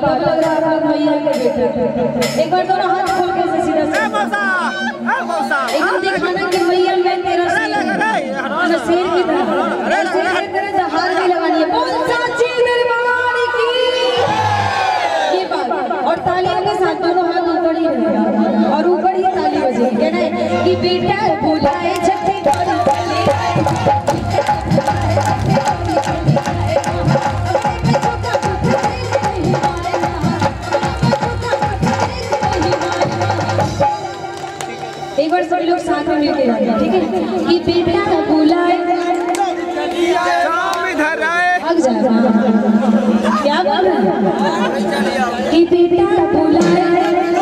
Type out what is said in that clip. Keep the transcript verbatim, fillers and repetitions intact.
बात लग रहा है भैया के बेटा। एक बार दोनों हाथ खोल के से सीधा से मौसा ए मौसा एक दिखाना कि भैया मैं तेरा शेर मैं शेर की तरह अरे शेर तेरे जहार की लगानी है। बोल साची दरबार की ये बात। और तालियों के साथ दोनों हाथ ऊपर ही रहेगा और ऊपर ही ताली बजेगी। कहना है कि बेटा बुलाए छठी तोरी चले एक बार सब लोग साथ में मिलके गाते हैं, ठीक है? कि बेटा बुलाए इधर आए भाग जाएगा क्या बोल रहा है कि बेटा बुलाए